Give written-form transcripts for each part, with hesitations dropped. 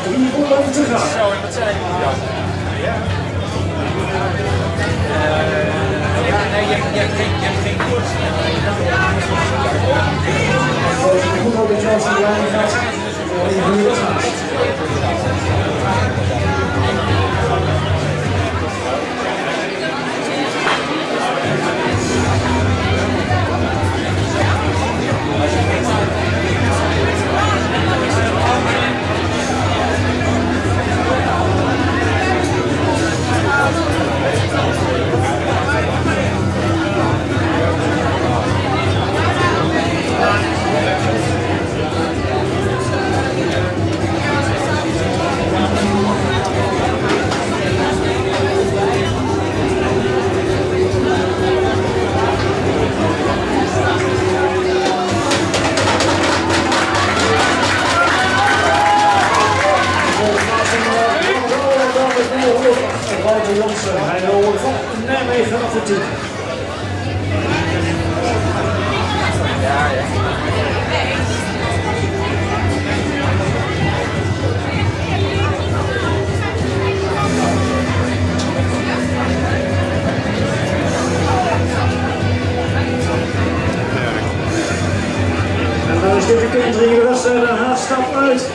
3 ronden te gaan. Zo, en wat zei je? Ja. Nee, je hebt geen koers. Als je goed op de Johnson lijn gaat, dan je het haast. Wouter Jansen, hij wil van Nijmegen Atletiek. Ja, ja. En dan is dit de kentering in de wedstrijd. De Haas stapt uit.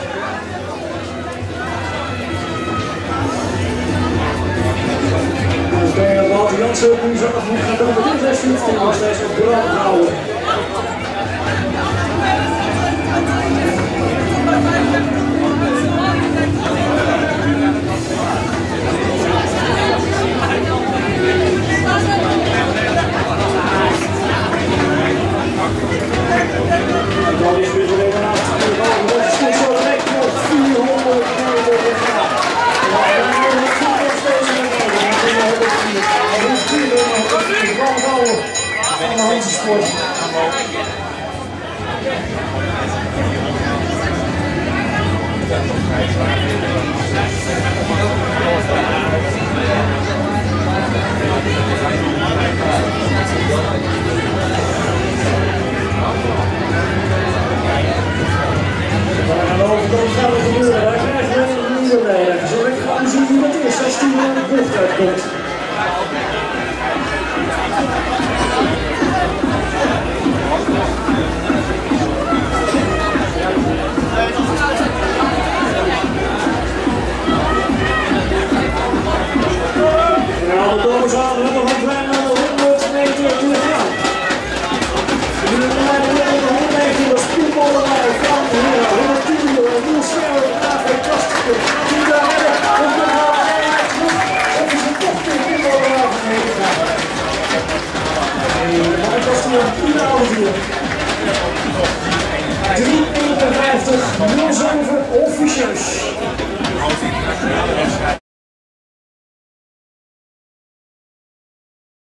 Wouter Jansen nu zelf moet gaan doen met dit wedstrijd en nog steeds op brand houden. Dat is weer alleen maar af te doen. Dat is goed zo direct nog 400 meter gaan. Aan de Hansensport. We gaan over de gaat het gebeuren. Daar krijgen we een nieuwe leider. Zo ik ga zien wie dat is. 16 jaar de bocht uitkomt.